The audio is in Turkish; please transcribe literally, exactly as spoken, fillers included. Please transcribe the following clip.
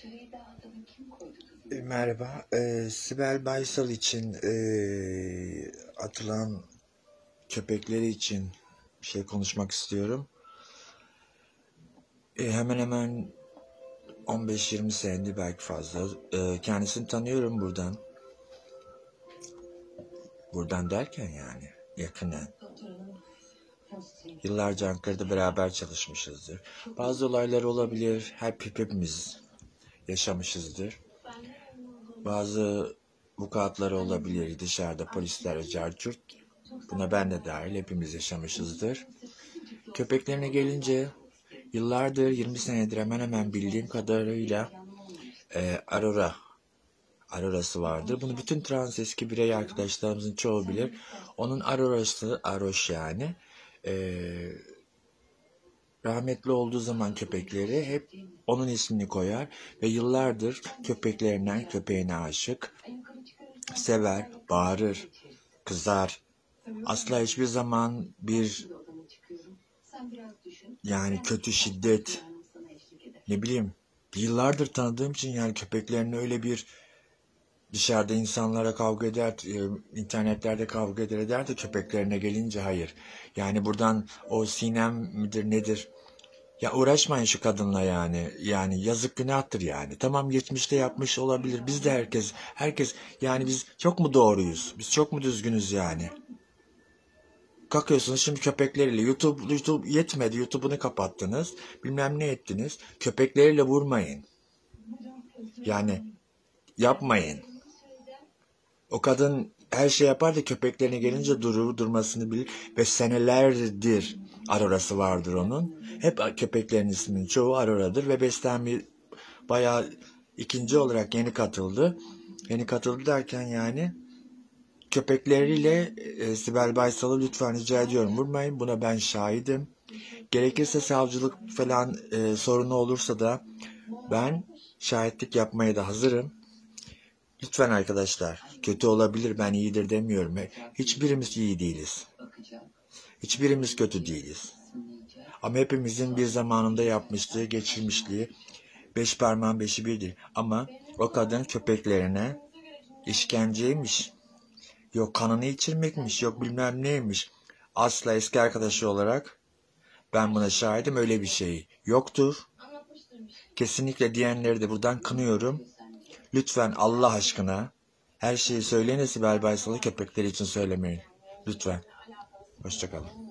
E, Merhaba. E, Sibel Baysal için e, atılan köpekleri için bir şey konuşmak istiyorum. E, hemen hemen on beş yirmi senedir, belki fazla. E, kendisini tanıyorum buradan. Buradan derken yani yakinen. Yıllarca Ankara'da beraber çalışmışızdır. Bazı olaylar olabilir. Hep hepimiz yaşamışızdır. Bazı vukuatları olabilir dışarıda, polisler, carçurt. Buna ben de dahil hepimiz yaşamışızdır. Köpeklerine gelince yıllardır, yirmi senedir hemen hemen bildiğim kadarıyla e, Aurora, Aurora'sı vardır. Bunu bütün trans eski birey arkadaşlarımızın çoğu bilir. Onun Aurora'sı, Aroş yani. E, rahmetli olduğu zaman köpekleri hep onun ismini koyar ve yıllardır köpeklerinden köpeğine aşık, sever, bağırır, kızar. Asla hiçbir zaman bir yani kötü şiddet, ne bileyim, yıllardır tanıdığım için yani köpeklerini öyle bir dışarıda insanlara kavga eder, internetlerde kavga eder eder de köpeklerine gelince hayır. Yani buradan o Sinem midir nedir? Ya uğraşmayın şu kadınla yani. Yani yazık, günahtır yani. Tamam, geçmişte yapmış olabilir. Biz de herkes, herkes yani biz çok mu doğruyuz? Biz çok mu düzgünüz yani? Kalkıyorsunuz şimdi köpekleriyle. YouTube, YouTube yetmedi. YouTube'unu kapattınız. Bilmem ne ettiniz. Köpekleriyle vurmayın. Yani yapmayın. O kadın her şey yapar da köpeklerine gelince durur, durmasını bilir. Ve senelerdir Aurora'sı vardır onun. Hep köpeklerin isminin çoğu Aurora'dır ve beslenme bayağı ikinci olarak yeni katıldı. Yeni katıldı derken yani köpekleriyle e, Sibel Baysal'ı lütfen rica ediyorum vurmayın. Buna ben şahidim. Gerekirse savcılık falan e, sorunu olursa da ben şahitlik yapmaya da hazırım. Lütfen arkadaşlar, kötü olabilir, ben iyidir demiyorum. Hiçbirimiz iyi değiliz. Hiçbirimiz kötü değiliz. Ama hepimizin bir zamanında yapmışlığı, geçirmişliği, beş parmağın beşi birdir. Ama o kadın köpeklerine işkenceymiş, yok kanını içirmekmiş, yok bilmem neymiş. Asla eski arkadaşı olarak ben buna şahidim, öyle bir şey yoktur. Kesinlikle diyenleri de buradan kınıyorum. Lütfen Allah aşkına her şeyi söyleyin, Sibel Baysal'ı köpekleri için söylemeyin. Lütfen. Hoşça kalın.